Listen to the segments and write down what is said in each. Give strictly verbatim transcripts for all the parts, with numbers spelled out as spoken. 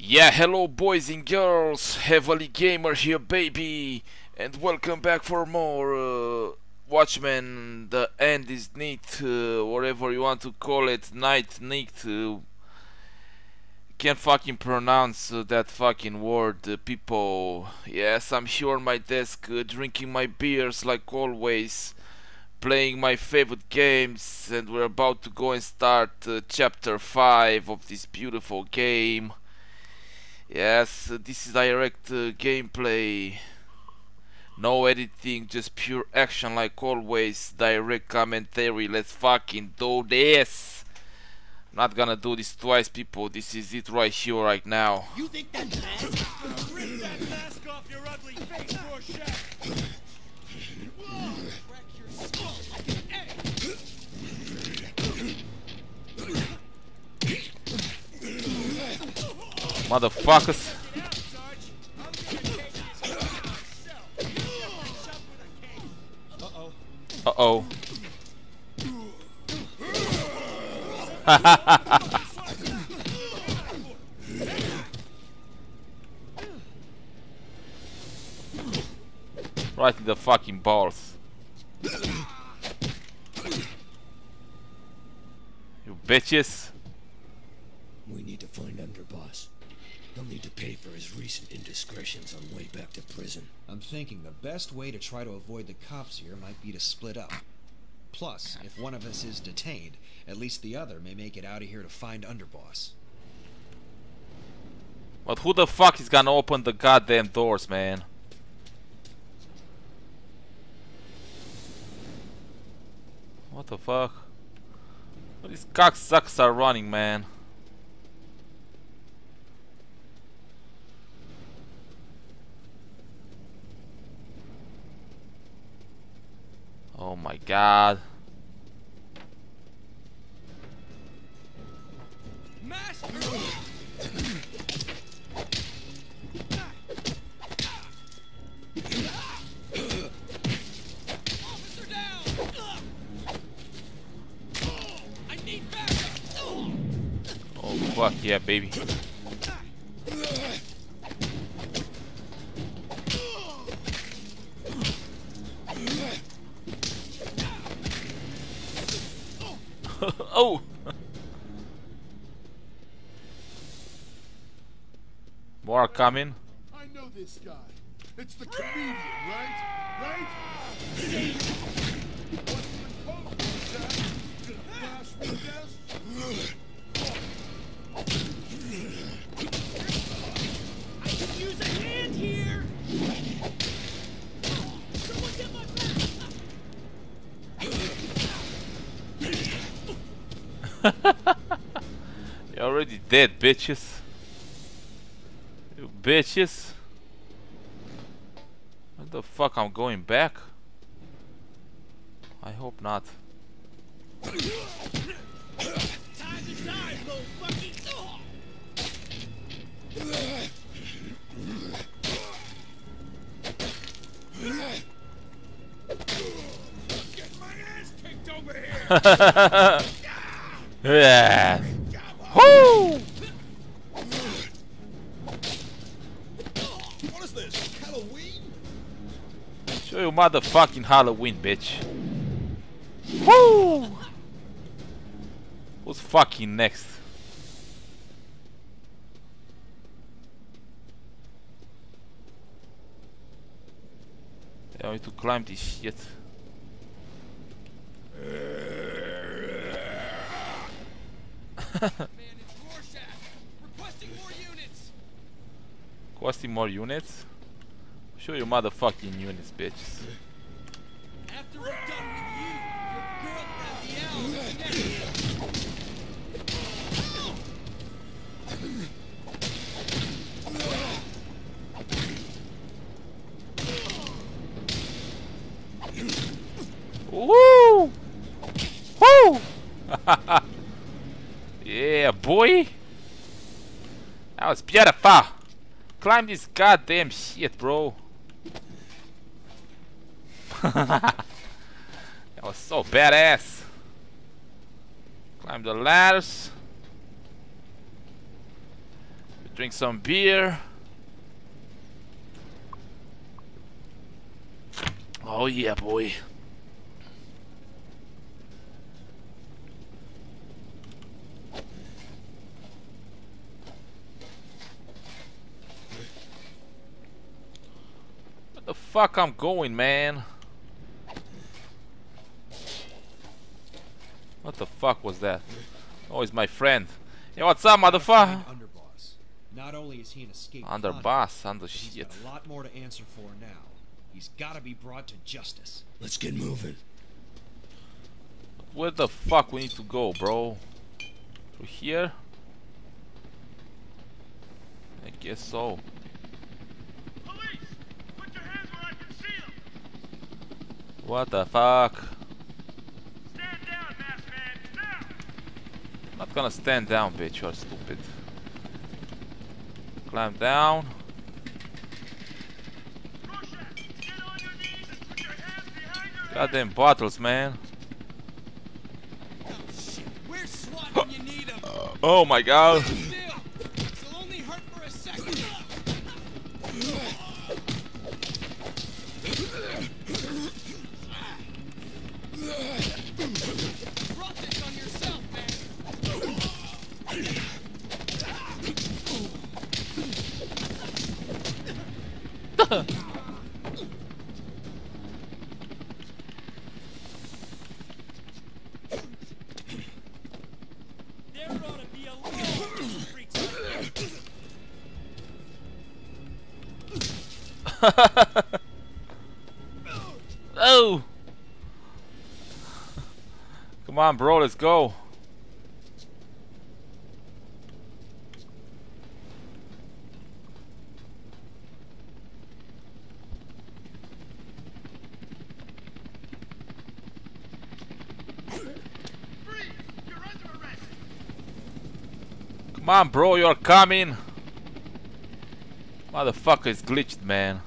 Yeah, hello boys and girls, HeavilyGamer here, baby, and welcome back for more uh, Watchmen. The end is neat, uh, whatever you want to call it, night, neat. Uh, can't fucking pronounce uh, that fucking word, uh, people. Yes, I'm here on my desk, uh, drinking my beers like always, playing my favorite games, and we're about to go and start uh, chapter five of this beautiful game. Yes, uh, this is direct uh, gameplay, no editing, just pure action like always, direct commentary. Let's fucking do this. I'm not gonna do this twice, people. This is it right here, right now. You think that mask? Rip that mask off your ugly face, Rorschach! Whoa! Crack your skull like an egg! Motherfuckers. Uh-oh. Right in the fucking balls. You bitches. We need to find Underboss. He'll need to pay for his recent indiscretions on way back to prison. I'm thinking the best way to try to avoid the cops here might be to split up. Plus, if one of us is detained, at least the other may make it out of here to find Underboss. But who the fuck is gonna open the goddamn doors, man? What the fuck? What these cocksuckers are running, man? Oh my god. Master! Officer down! I need backup! Oh fuck yeah, baby. Oh! More are coming. I know this guy. It's the comedian, right? Right? I could use a hand here! Someone get my You're already dead, bitches. You bitches. What the fuck, I'm going back? I hope not. Time to die, little fucking... Get my ass kicked over here! Yeah. Woo! What is this? Halloween? Show you motherfucking Halloween, bitch. Woo! Who's fucking next? I need to climb this shit. Man, it's Rorschach! Requesting more units! Costing more units? Show you motherfucking units, bitches. After we're done with you, your girlfriend, the owl, is next. Woo! Woo! Yeah, boy! That was beautiful! Climb this goddamn shit, bro! That was so badass! Climb the ladders. Drink some beer. Oh yeah, boy. Where the fuck I'm going, man? What the fuck was that? Oh, it's my friend. Hey, what's up, motherfucker? Underboss. Not only is he an escaped Underboss, under but he's shit. got a lot more to answer for now. He's got to be brought to justice. Let's get moving. Where the fuck we need to go, bro? Through here? I guess so. Police! Put your hands where I can see them! What the fuck? Stand down, masked man! Now! I'm not gonna stand down, bitch. You're stupid. Climb down. Rorschach, get on your knees and put your hands behind your head! Goddamn bottles, man. Oh shit, where's SWAT when you need him? Oh my god. Still, this'll only hurt for a second. Brought this on yourself, man. There ought to be a law for these freaks out there. Oh! Come on, bro, let's go. Freeze! You're under arrest! Come on, bro, you're coming. Motherfucker is glitched, man.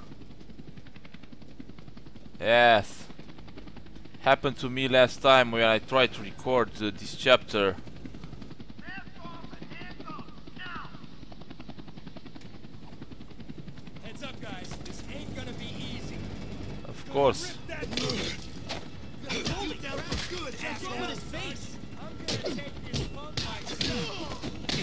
Yes. Happened to me last time when I tried to record uh, this chapter. Hands off and hands up! Now! Heads up, guys. This ain't gonna be easy. Of course. Rip that Hold it down for good, asshole! With his face! I'm gonna take this punk myself!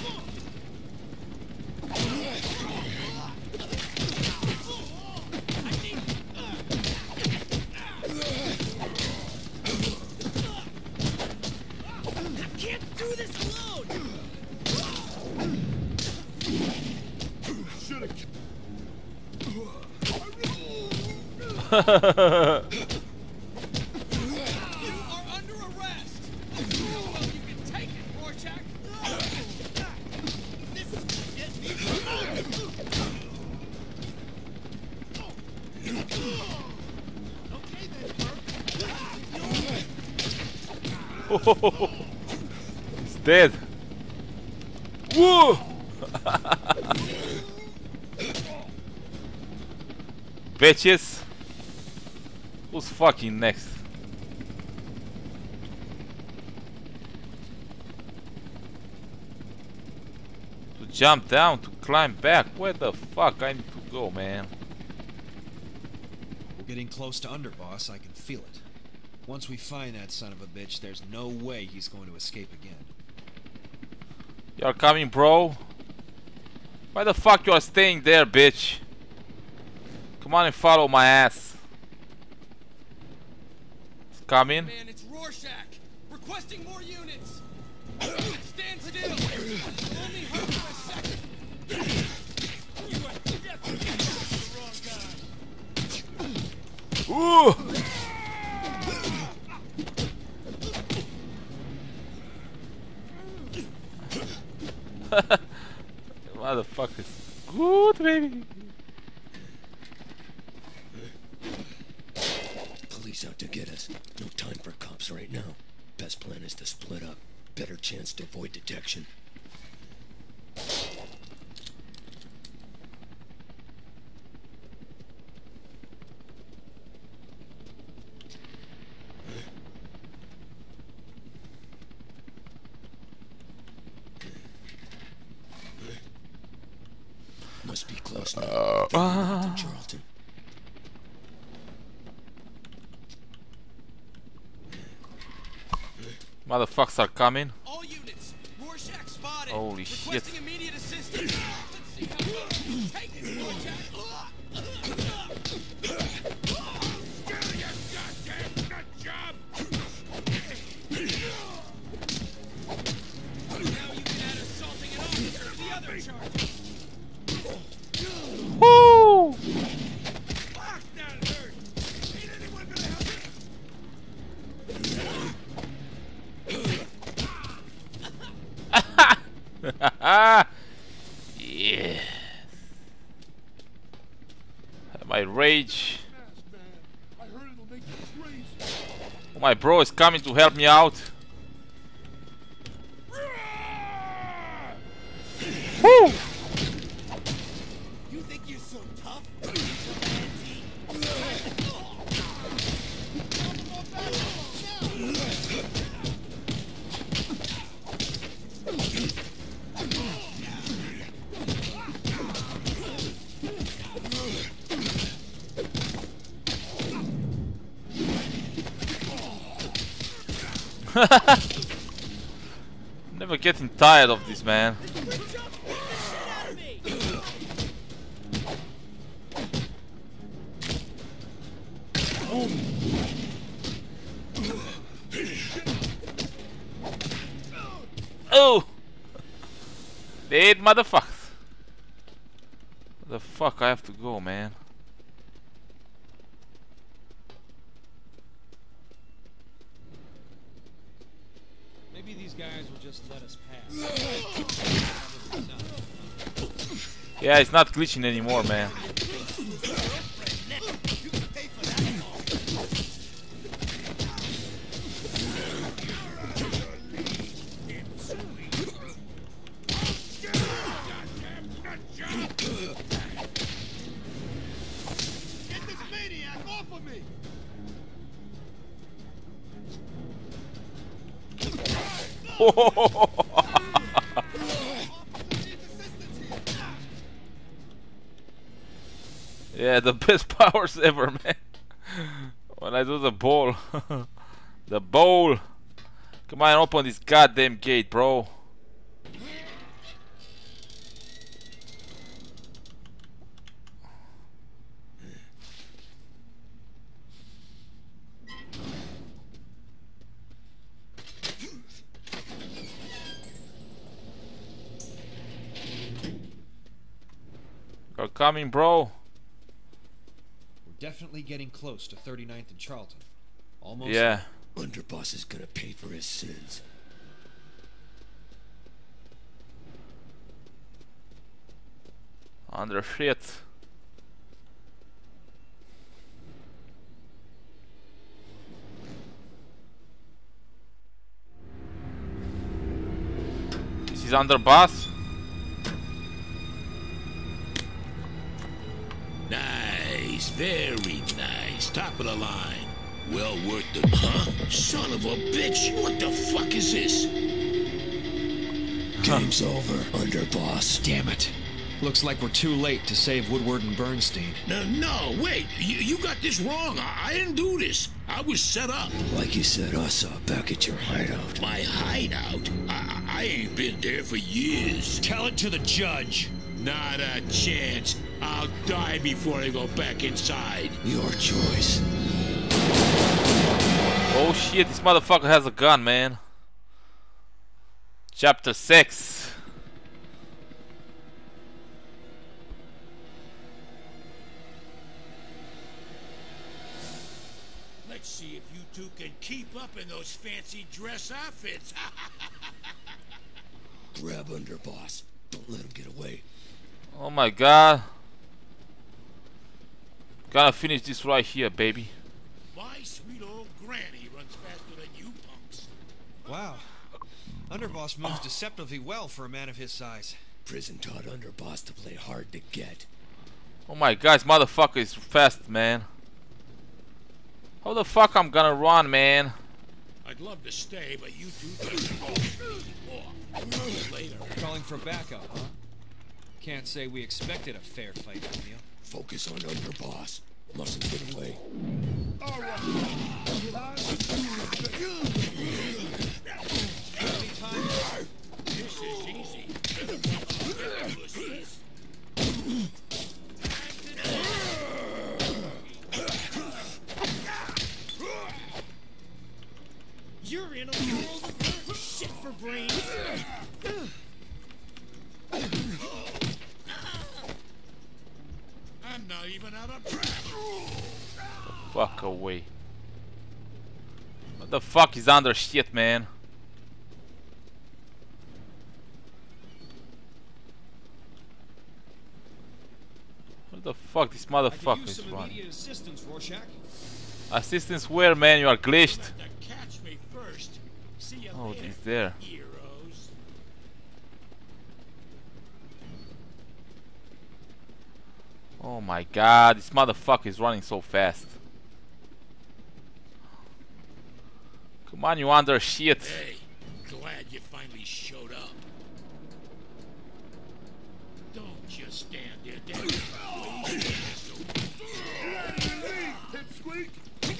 You are under arrest. Well, you can take it, Rorschach. This is gonna get me okay then, He's dead. Whoa! Bitches. Who's fucking next? To jump down, to climb back. Where the fuck I need to go, man? We're getting close to Underboss. I can feel it. Once we find that son of a bitch, there's no way he's going to escape again. You're coming, bro? Why the fuck you are staying there, bitch? Come on and follow my ass. It's coming. Man, it's Rorschach. Requesting more units. Stand still. It'll only hurt for a second. You are definitely the wrong guy! Ooh! Motherfuckers. Good, baby. Police out to get us. No time for cops right now. Best plan is to split up. Better chance to avoid detection. Must be close now. Uh, thirty-ninth and Charlton. Motherfuckers are coming. All units, Rorschach spotted. Holy shit. Requesting immediate assistance. Let's see how you take this, Rorschach. Now you can add assaulting an officer to the other charges. Woo! Fuck, that hurt. Ain't anyone gonna help Yeah. My rage. Man, I heard it'll make you crazy. Oh, my bro is coming to help me out. Woo! You think you're so tough? Never getting tired of this, man. Oh! Dead motherfuckers. Where the fuck I have to go, man? Maybe these guys will just let us pass. Yeah, it's not glitching anymore, man. Get this maniac off of me! Yeah, the best powers ever, man. When I do the bowl. The bowl. Come on, open this goddamn gate, bro. You're coming, bro. We're definitely getting close to thirty-ninth and Charlton. Almost. Yeah. Underboss is gonna pay for his sins. Under shit. This is Underboss. Nice, very nice. Top of the line. Well worth the... Huh? Son of a bitch! What the fuck is this? Game's over, Underboss. Damn it. Looks like we're too late to save Woodward and Bernstein. No, no, wait. You, you got this wrong. I, I didn't do this. I was set up. Like you set us up back at your hideout. My hideout? I, I ain't been there for years. Tell it to the judge. Not a chance. I'll die before I go back inside. Your choice. Oh shit, this motherfucker has a gun, man. Chapter six. Let's see if you two can keep up in those fancy dress outfits. Grab Underboss. Don't let him get away. Oh my god. Gotta finish this right here, baby. My sweet old granny runs faster than you punks. Wow. Underboss moves deceptively well for a man of his size. Prison taught Underboss to play hard to get. Oh my god, this motherfucker is fast, man. How the fuck I'm gonna run, man? I'd love to stay, but you two just go off. Later. Calling for backup, huh? Can't say we expected a fair fight, Romeo. Focus on Underboss. Mustn't get away. All right. Any time? This is easy. Better run on pussies. You're in a world of shit for brains. I'm not even out of breath. Fuck away. What the fuck is under shit, man? What the fuck this I could motherfucker use is some running? immediate assistance, Rorschach. Assistance where, man? You are glitched. To catch me first. See you Oh, later, he's there. heroes. Oh my god, this motherfucker is running so fast. Come on, you under shit. Hey, glad you finally showed up. Don't just stand there, damn it. Pipsqueak.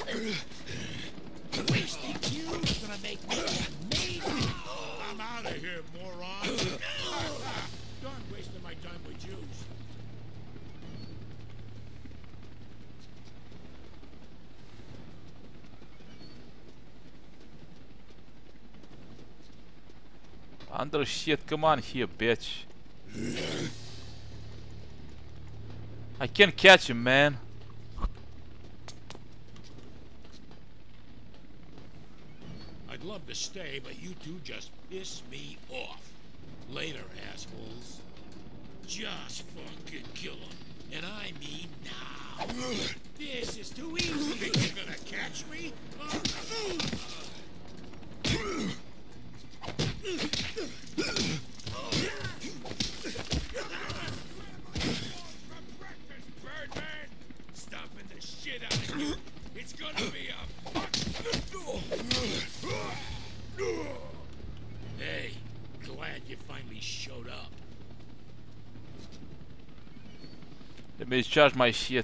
Wasting cues gonna make me amazing. I'm out of here, moron. Done wasting my time with Jews. Under shit, come on here, bitch. I can't catch him, man. I'd love to stay, but you two just piss me off. Later, assholes. Just fucking kill him. And I mean now. This is too easy. Think you're gonna catch me? Uh, Birdman, stomping the shit out of you. It's gonna be a fuck. Hey, glad you finally showed up. Let me charge my shit.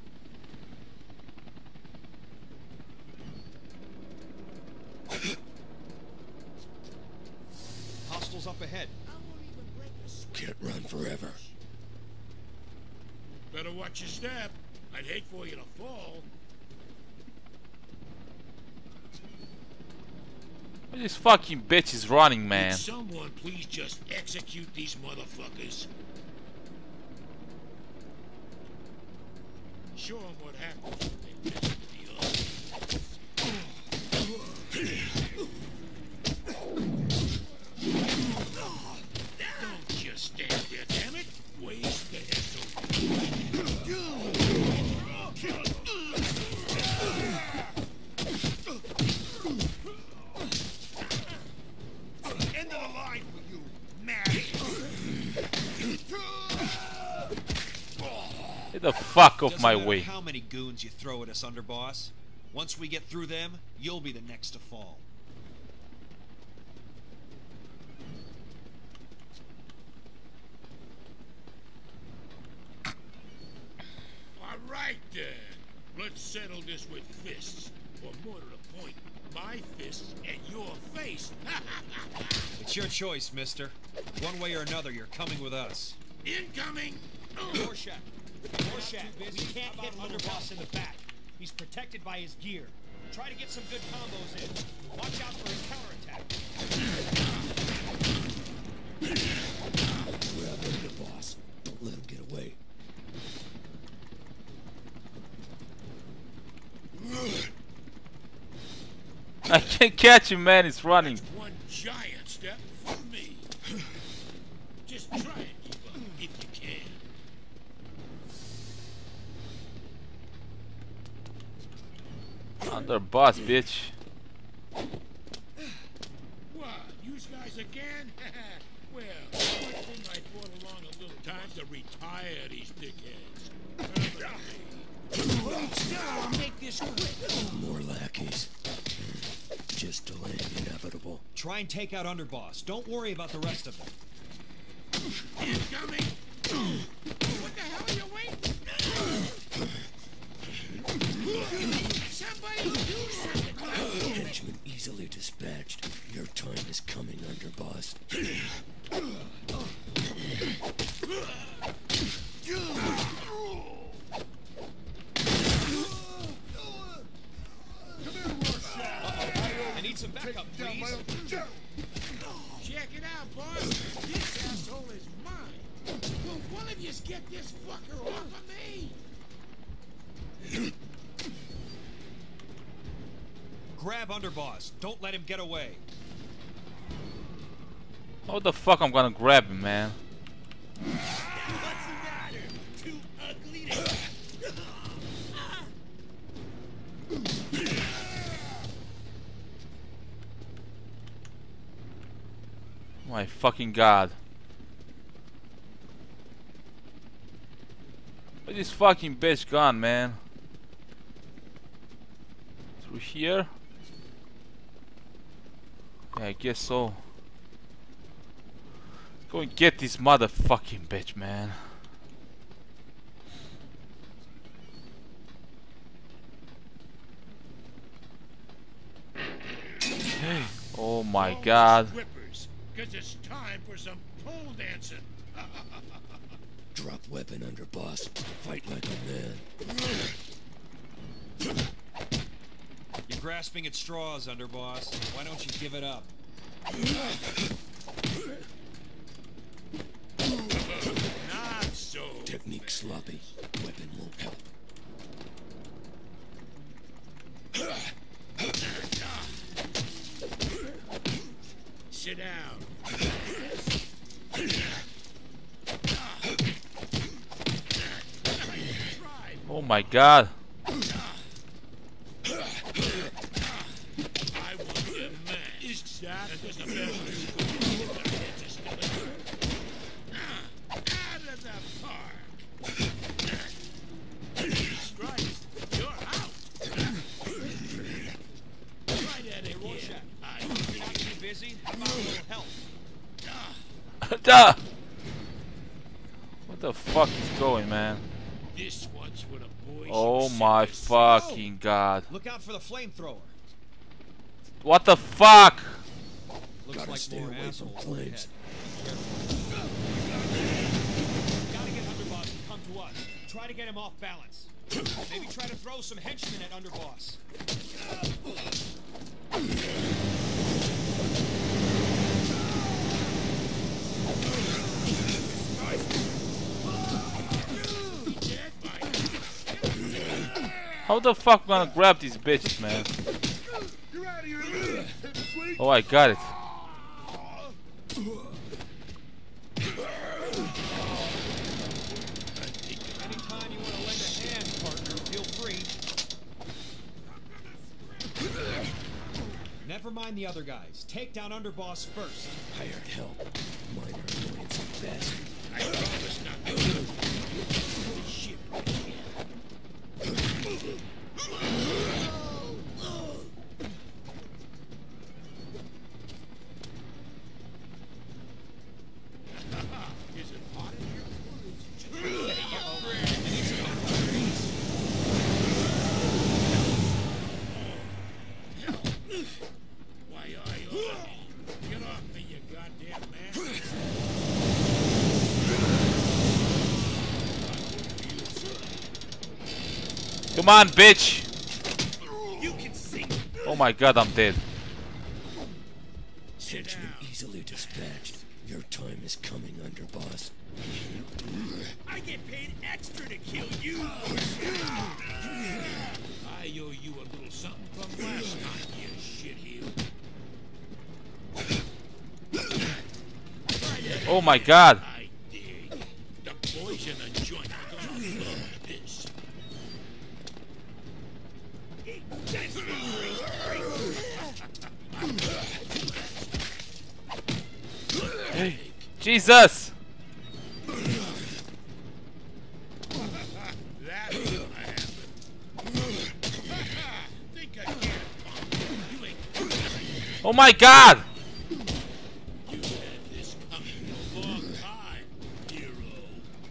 Hostiles up ahead. Can't run forever. Better watch your step. I'd hate for you to fall. Where this fucking bitch is running, man? Would someone please just execute these motherfuckers? Show them what happens when they mess with the others. Don't just stand there, damn it! Waste the S O B. End of the line for you, mad. Get the fuck off Doesn't my matter way. how many goons you throw at us, Underboss. Once we get through them, you'll be the next to fall. All right then. Let's settle this with fists. Or more to the point, my fists and your face. It's your choice, mister. One way or another, you're coming with us. Incoming! Rorschach. Rorschach, we can't hit Underboss in the back. He's protected by his gear. Try to get some good combos in. Watch out for his counterattack. Grab Underboss. Don't let him get away. I can't catch him, man. He's running. One giant step for me. Just try and keep up if you can. Underboss, bitch. What? Use guys again? Well, I think I brought along a little time to retire these dickheads. Now, make this quick. More lackeys. Just delaying the inevitable. Try and take out Underboss. Don't worry about the rest of them. Incoming! What the hell are you waiting? Somebody do something. Henchman easily dispatched. Your time is coming, Underboss. I need some backup, please. Check it out, boss. This asshole is mine. Will one of you get this fucker off of me? Grab Underboss. Don't let him get away. How the fuck I'm gonna grab him, man? What's the matter? Too ugly to... My fucking god. Where's this fucking bitch gone, man? Through here? Yeah, I guess so. Go and get this motherfucking bitch, man. Hey. Oh my god. Because it's time for some pole dancing. Drop weapon, Underboss. Fight like a man. You're grasping at straws, Underboss. Why don't you give it up? Not so. Technique sloppy. Weapon won't help. Sit down. Oh my god. I want you mad. Is that just a best? Out of the park. Christ, you're out. Try that again. I Not too busy? How about a little help? Duh! What the fuck is going, man? This one's for the boys. Oh my fucking god. Look out for the flamethrower. What the fuck? Looks Gotta like stay more away from assholes flames. ahead. Gotta get Underboss to come to us. Try to get him off balance. Maybe try to throw some henchmen at Underboss. How the fuck am I gonna grab these bitches, man? You're out of here. Oh, I got it. Anytime you want to lend a hand, partner, feel free. Never mind the other guys. Take down Underboss first. Hired help. Minor annoyance at best. I promise not to do it. Shit. Is it hot in here? Why are you on me? Get off me, you goddamn man. Come on, bitch! You can sing. Oh my god, I'm dead. Henchman easily dispatched. Your time is coming, Underboss. I get paid extra to kill you. I owe you a little something from last time, you shitheel. Oh my god. I dig. The boys in the joint are gonna love this. That's Hey, Jesus! That's gonna happen. Think I get it. You ain't. Oh my god! You had this coming a long time, hero.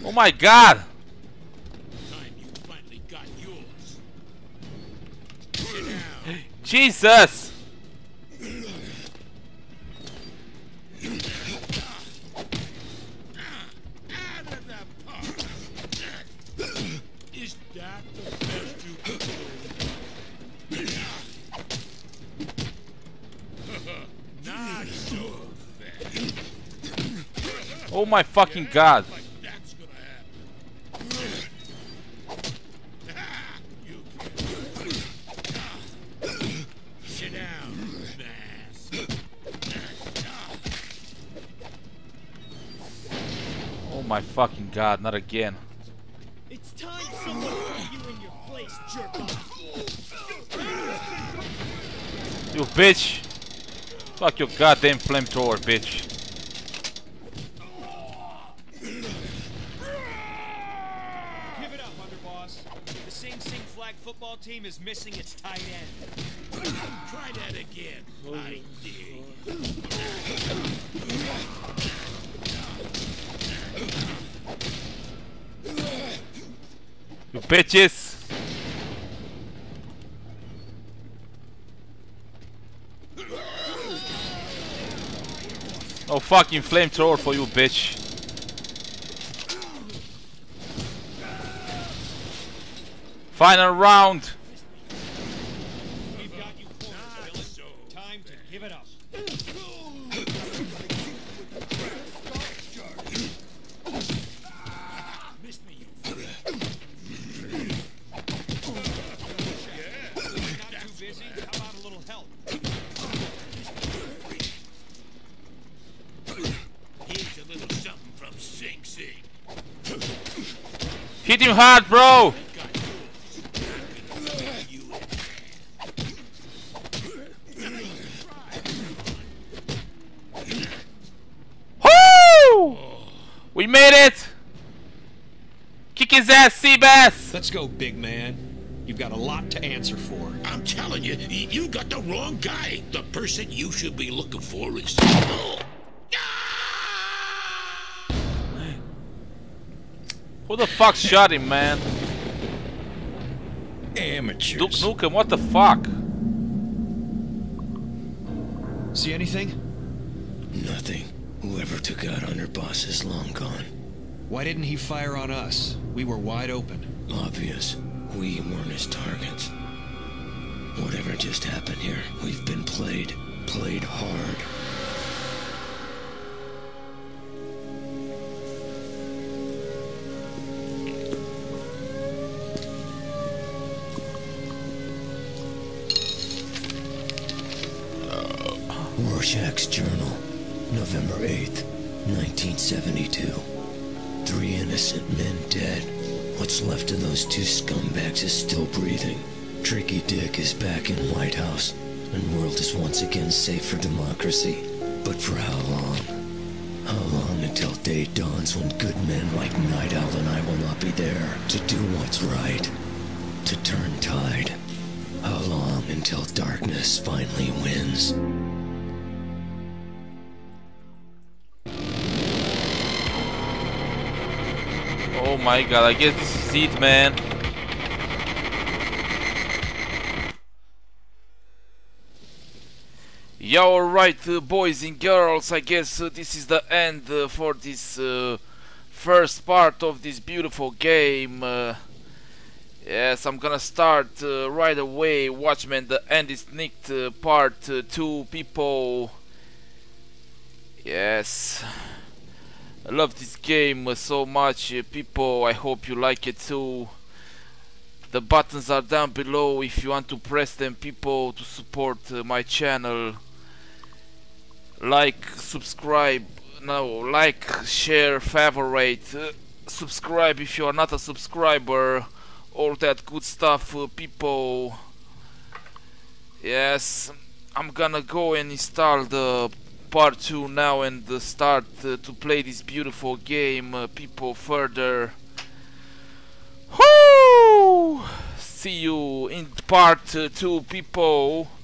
Oh my god! Time you finally got yours. Sit down. Jesus! Out of the park. Is that the best you could do? Not so bad. Oh my fucking god! Like that's gonna happen. You can't. Sit down, mask. Oh my fucking god, not again. It's time someone put you in your place, jerk off. You bitch! Fuck your goddamn flamethrower, bitch. Give it up, Underboss. The Sing Sing flag football team is missing its tight end. Try that again. I dare You bitches! No fucking flamethrower for you, bitch. Final round! We've got you cornered, villain. Time to give it up. miss me, you Not too busy? How about a little help? Here's a little something from Sing Sing. Hit him hard, bro! Got yours. You Woo! We made it! Kick his ass, Seabass! Let's go, big man. You've got a lot to answer for. I'm telling you, y- you got the wrong guy. The person you should be looking for is. Who the fuck shot him, man? Amateurs. Duke Nukem, what the fuck? See anything? Nothing. Whoever took out Underboss is long gone. Why didn't he fire on us? We were wide open. Obvious. We weren't his targets. Whatever just happened here, we've been played. Played hard. Rorschach's Journal, November eighth, nineteen seventy-two. Three innocent men dead. What's left of those two scumbags is still breathing. Tricky Dick is back in White House, and world is once again safe for democracy. But for how long? How long until day dawns when good men like Night Owl and I will not be there to do what's right, to turn tide? How long until darkness finally wins? Oh my god, I guess this is it, man. Yeah, alright, uh, boys and girls, I guess uh, this is the end uh, for this uh, first part of this beautiful game. Uh, yes, I'm gonna start uh, right away. Watchmen, the end is nicked, uh, part uh, two, people. Yes. I love this game uh, so much, uh, people. I hope you like it too. The buttons are down below if you want to press them, people, to support uh, my channel. Like, subscribe, no, like, share, favorite, uh, subscribe if you are not a subscriber, all that good stuff, uh, people. Yes, I'm gonna go and install the part two now and uh, start uh, to play this beautiful game, uh, people, further. Whoo! See you in part uh, two, people.